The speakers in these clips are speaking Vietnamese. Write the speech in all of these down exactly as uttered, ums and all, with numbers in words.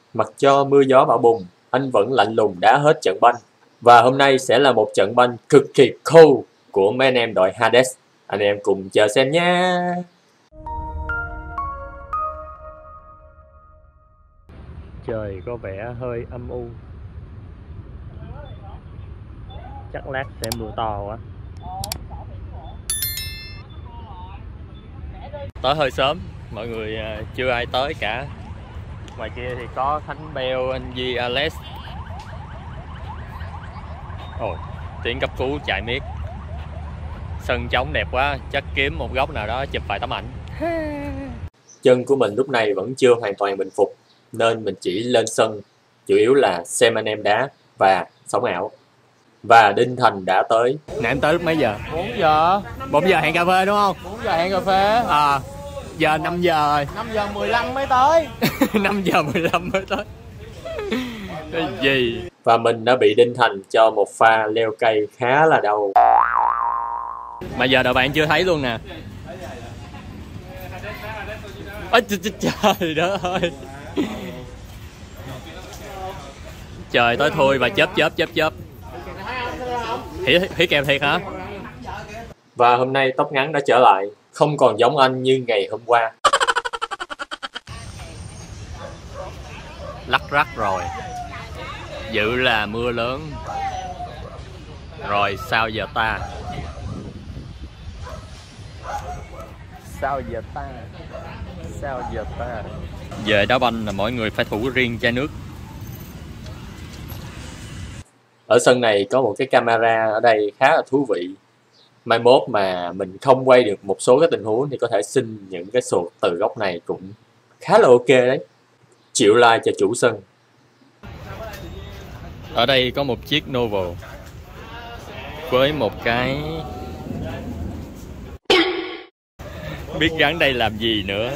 Mặc cho mưa gió bão bùng, anh vẫn lạnh lùng đá hết trận banh. Và hôm nay sẽ là một trận banh cực kỳ cool của mấy anh em đội Hades. Anh em cùng chờ xem nha. Trời có vẻ hơi âm u. Chắc lát sẽ mưa to quá. Tới hơi sớm, mọi người chưa ai tới cả. Ngoài kia thì có Khánh Beo, anh Di, Alex. Ôi, tiếng cấp cứu chạy miết. Sân trống đẹp quá, chắc kiếm một góc nào đó chụp vài tấm ảnh. Chân của mình lúc này vẫn chưa hoàn toàn bình phục, nên mình chỉ lên sân, chủ yếu là xem anh em đá và sống ảo. Và Đinh Thành đã tới. Nãy em tới lúc mấy giờ? bốn giờ. bốn giờ hẹn cà phê đúng không? bốn giờ hẹn cà phê. À, giờ năm giờ rồi. năm giờ mười lăm mới tới. năm giờ mười lăm mới tới. Cái gì? Và mình đã bị Đinh Thành cho một pha leo cây khá là đau. Mà giờ đội bạn chưa thấy luôn nè. Ôi trời đất ơi. Trời tối thui và chớp chớp chớp chớp. Hỉ, hỉ kèo thiệt hả? Và hôm nay tóc ngắn đã trở lại, không còn giống anh như ngày hôm qua. Lắc rắc rồi. Dự là mưa lớn. Rồi sao giờ ta? Sao giờ ta? Sao giờ ta? Về đá banh là mỗi người phải thủ riêng chai nước. Ở sân này có một cái camera ở đây khá là thú vị. Mai mốt mà mình không quay được một số cái tình huống thì có thể xin những cái sụt từ góc này cũng khá là ok đấy. Chịu like cho chủ sân. Ở đây có một chiếc Novo với một cái biết gắn đây làm gì nữa.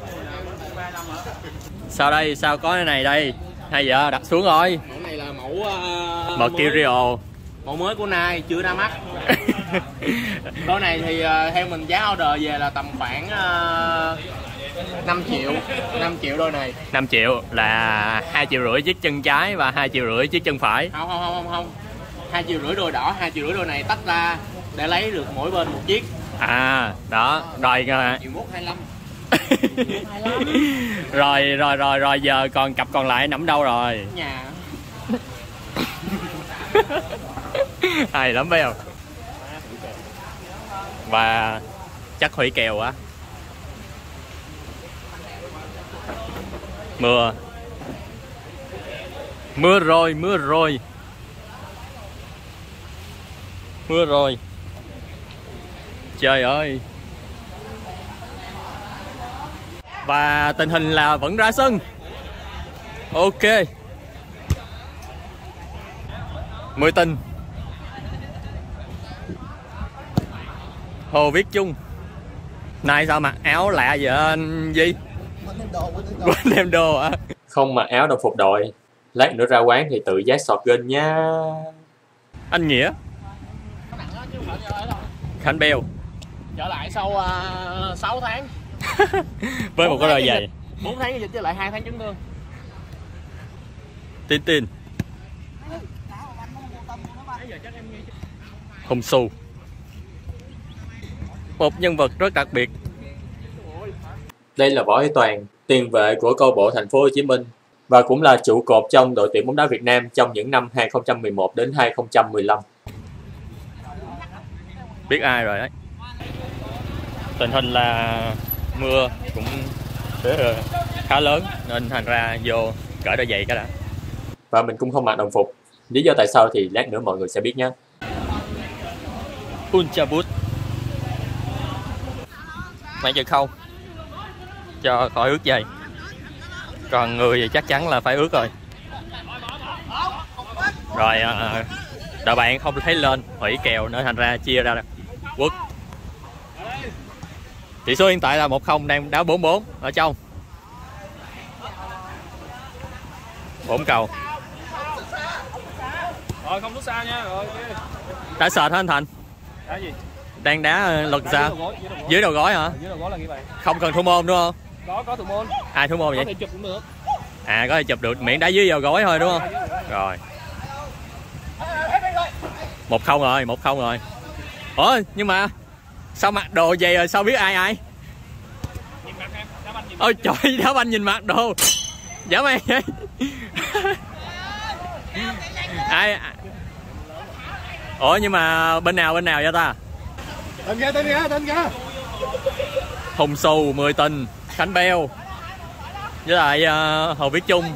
Sao đây? Sao có cái này đây? Hay giờ đặt xuống rồi. Mẫu này là mẫu uh, Mercurial. Mẫu mới của Nike, chưa ra mắt. Đôi này thì uh, theo mình giá order về là tầm khoảng uh, năm triệu. năm triệu đôi này. năm triệu là hai triệu rưỡi chiếc chân trái và hai triệu rưỡi chiếc chân phải. Không không không không không. hai triệu rưỡi đôi đỏ, hai triệu rưỡi đôi này tách ra để lấy được mỗi bên một chiếc. À, đó, rồi Triệu mốt hai mươi lăm. rồi rồi rồi rồi giờ còn cặp còn lại nằm đâu rồi? Nhà. Hay lắm phải không? Và chắc hủy kèo á. Mưa. Mưa rồi, mưa rồi. Mưa rồi. Trời ơi. Và tình hình là vẫn ra sân. Ok. Mười tình. Hồ Viết Chung. Nay sao mặc áo lạ vậy anh Di? Quên đem đồ à? Không mặc áo đồng phục đội. Lát nữa ra quán thì tự giác sọt gên nha. Anh Nghĩa. Khánh Beo. Trở lại sau uh, sáu tháng. Với một cái đôi giày. bốn tháng cái dịch với lại hai tháng chấn thương. Tin tin. Hùng Xu. Một nhân vật rất đặc biệt. Đây là Võ Ấy Toàn, tiền vệ của câu lạc bộ Thành phố Hồ Chí Minh và cũng là trụ cột trong đội tuyển bóng đá Việt Nam trong những năm hai không một một đến hai không một lăm. Biết ai rồi đấy. Tình hình là mưa cũng khá lớn nên thành ra vô cởi đôi giày cái đã. Và mình cũng không mặc đồng phục. Lý do tại sao thì lát nữa mọi người sẽ biết nhé. Ultra Boost. Mấy chữ không cho khỏi ướt giày. Còn người thì chắc chắn là phải ướt rồi. Rồi đội bạn không thấy lên hủy kèo nữa thành ra chia ra quất. Tỷ số hiện tại là một không, đang đá bốn bốn ở trong. Bốn cầu. Rồi không xuất xa nha. Rồi. Đã sệt hả anh Thành? Đá gì? Đang đá lật sao? Dưới đầu gối hả? Dưới đầu gối là như vậy. Không cần thủ môn đúng không? Có có thủ môn. Ai thủ môn vậy? Có thể chụp cũng được. À có thể chụp được, miễn đá dưới vào gối thôi đúng không? Rồi. Một không rồi, một không rồi. Ủa nhưng mà sao mặc đồ vậy rồi sao biết ai ai? Ôi trời, đá banh nhìn mặt đồ. Dã man vậy. Ai? Ủa nhưng mà bên nào bên nào vậy ta? Tên kia, tên kia, tên kia. Hùng Xù, Mười Tình, Khánh Beo với lại uh, Hồ Viết Trung.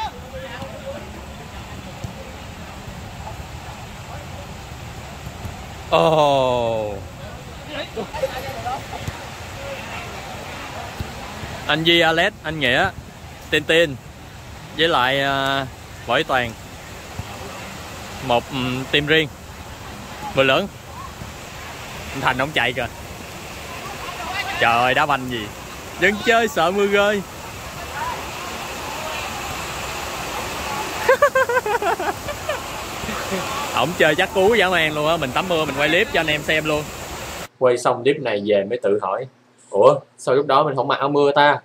Oh. Anh Duy, Alex, anh Nghĩa, Tin Tin với lại uh, Võ Toàn. Một um, team riêng. Mưa lớn. Anh Thành không chạy kìa. Trời ơi, đá banh gì dân chơi sợ mưa rơi. Ổng chơi chắc cú dã man luôn á. Mình tắm mưa mình quay clip cho anh em xem luôn. Quay xong clip này về mới tự hỏi, ủa sao lúc đó mình không mặc áo mưa ta?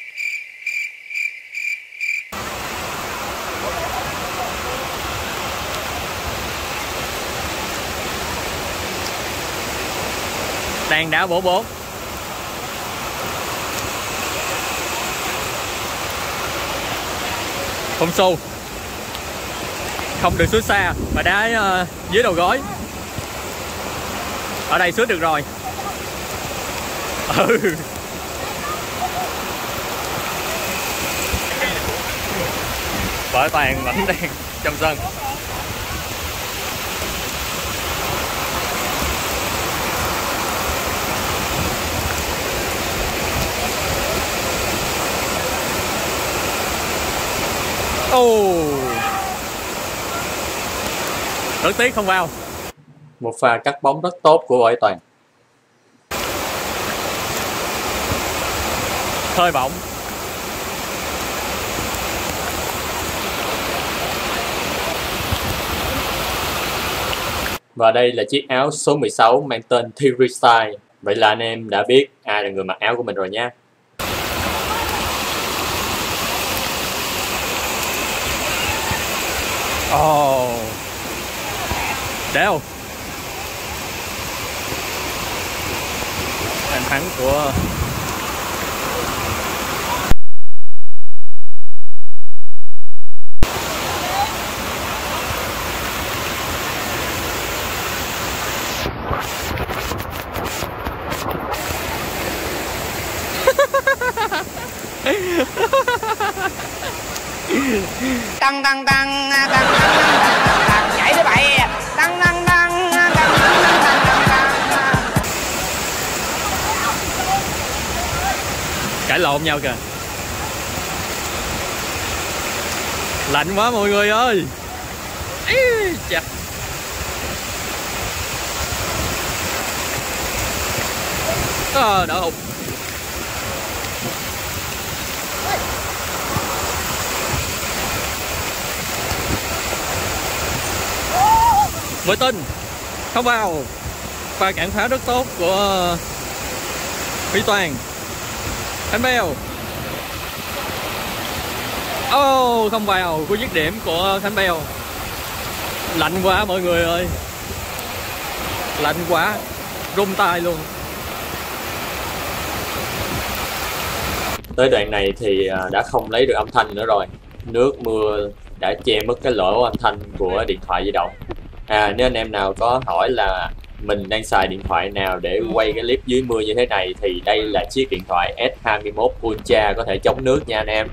Đang đá bổ bốn. Hùng Xù không được sút xa mà đá uh, dưới đầu gối. Ở đây sút được rồi. Ừ. Võ Toàn vẫn đang trong sân. Oh. Rất tiếc không vào. Một pha cắt bóng rất tốt của Võ Toàn. Hơi bỏng. Và đây là chiếc áo số mười sáu mang tên Theory Style. Vậy là anh em đã biết ai là người mặc áo của mình rồi nha. Oh. Đéo. Bàn thắng của tăng tăng tăng tăng tăng tăng nhảy tới bậy tăng tăng tăng tăng tăng. cãi lộn nhau kìa. Lạnh quá mọi người ơi. Chà. À, đỡ hụt. Mười Tình không vào. Pha cản phá rất tốt của Vĩ Toàn. Khánh Beo. Oh, không vào. Cú dứt điểm của Khánh Beo. Lạnh quá mọi người ơi. Lạnh quá. Run tay luôn. Tới đoạn này thì đã không lấy được âm thanh nữa rồi. Nước mưa đã che mất cái lỗ âm thanh của điện thoại di động. À, nếu anh em nào có hỏi là mình đang xài điện thoại nào để quay cái clip dưới mưa như thế này thì đây là chiếc điện thoại S hai mươi mốt Ultra có thể chống nước nha anh em.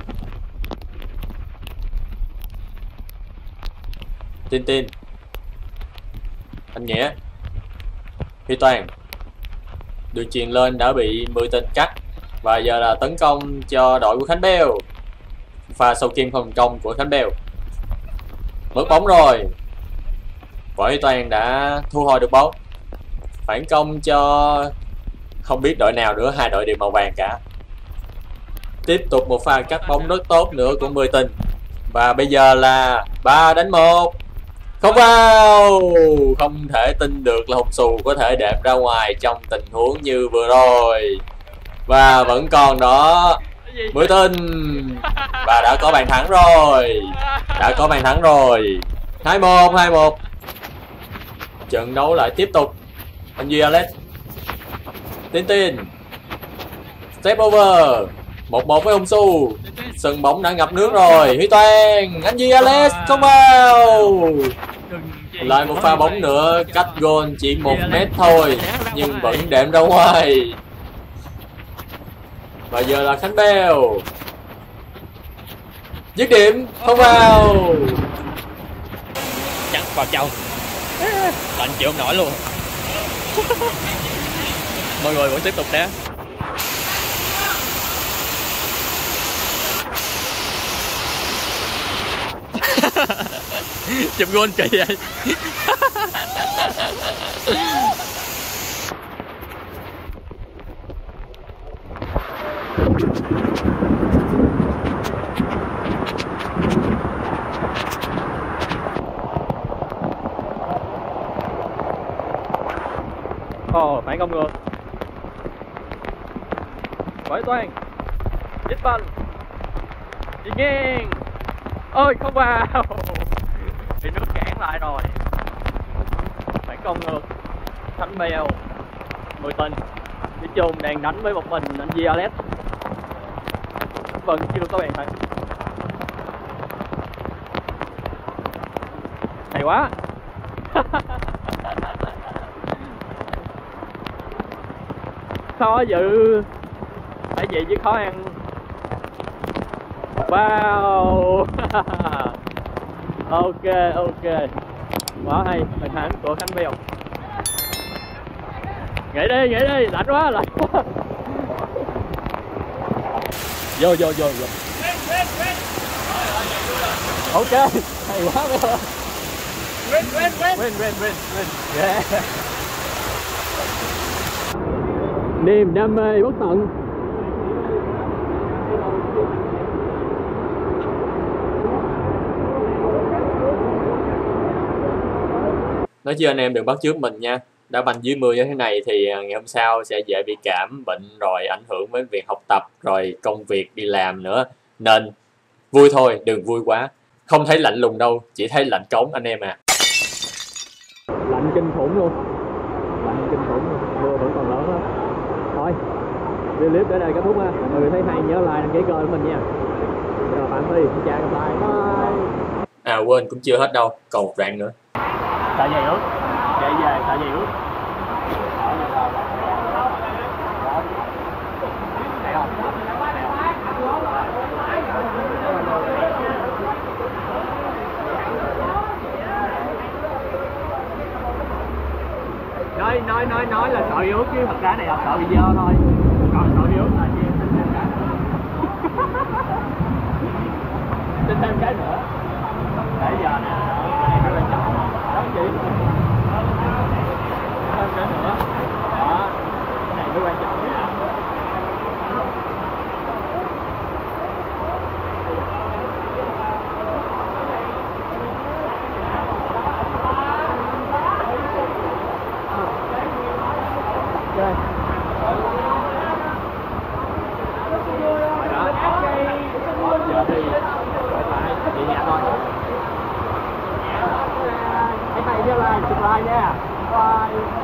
Tin Tin, anh Nghĩa, Huy Toàn, đường chuyền lên đã bị Mười Tình cắt và giờ là tấn công cho đội của Khánh Beo. Pha sâu kim không thành công của Khánh Beo. Mất bóng rồi. Võ Toàn đã thu hồi được bóng. Phản công cho không biết đội nào nữa, hai đội đều màu vàng cả. Tiếp tục một pha cắt bóng rất tốt nữa của Mười Tình. Và bây giờ là ba đánh một. Không vào. Không thể tin được là Hùng Xù có thể đạp ra ngoài trong tình huống như vừa rồi. Và vẫn còn đó. Mười tên. Và đã có bàn thắng rồi. Đã có bàn thắng rồi. Hai một, hai một. Trận đấu lại tiếp tục. Anh Duy Alex. Tin Tin. Step over. Một một với Hùng Su. Sân bóng đã ngập nước rồi. Huy Toàn. Anh Duy Alex không vào. Lại một pha bóng nữa. Cách goal chỉ một mét thôi. Nhưng vẫn đệm ra ngoài. Và giờ là Khánh Bèo. Dứt điểm. Không vào. Chắn vào châu. Lạnh chịu không nổi luôn. Mọi người vẫn tiếp tục đá. Chụp gôn kỳ vậy. Ồ, oh, phản công ngược. Quải Toàn. Dít banh. Đi ngang. Ôi, không vào. Bị nước cản lại rồi. Phản công ngược. Khánh Bèo. Mười tên. Nói chung đang đánh với một mình anh Duy Alex. Vẫn chưa có bàn thắng. Hay quá. Khó giữ. Phải vậy chứ khó ăn. Wow. Ok, ok. Quá hay, bàn thắng của Khánh Bèo. Nghỉ đi, nghỉ đi, lạnh quá, lạnh quá. Vô, vô, vô, vô. Ok, hay quá Bèo. Win, win, win. Win, win, win, win. Yeah. Niềm đam mê bất tận. Nói chứ anh em đừng bắt chước mình nha. Đá banh dưới mưa như thế này thì ngày hôm sau sẽ dễ bị cảm, bệnh rồi ảnh hưởng đến việc học tập, rồi công việc đi làm nữa. Nên vui thôi, đừng vui quá. Không thấy lạnh lùng đâu, chỉ thấy lạnh cống anh em à. Lạnh kinh khủng luôn. Lạnh kinh khủng luôn, mưa vẫn còn lớn á. Thôi, video clip đến đây kết thúc ha. Mọi người thấy hay nhớ like đăng ký kênh của mình nha. Rồi Phạm Phi, xin chào gặp lại. Bye. À quên, cũng chưa hết đâu, còn một đoạn nữa. Tạ dày ướt. Chạy về, tạ dày ướt. Thấy không? Nói, nói, nói, nói là sợ ướt chứ thật ra này là sợ bị dơ thôi. Còn sợ ướt là gì? Xin thêm cái nữa. Để giờ nè, cái này rất là chọn. Đó chị. Thêm cái nữa. Đó. Cái này mới quan trọng nha. Okay. Rồi đó. Giờ thì quay lại về nhà thôi. Hãy bày cho like, subscribe nha. Bye.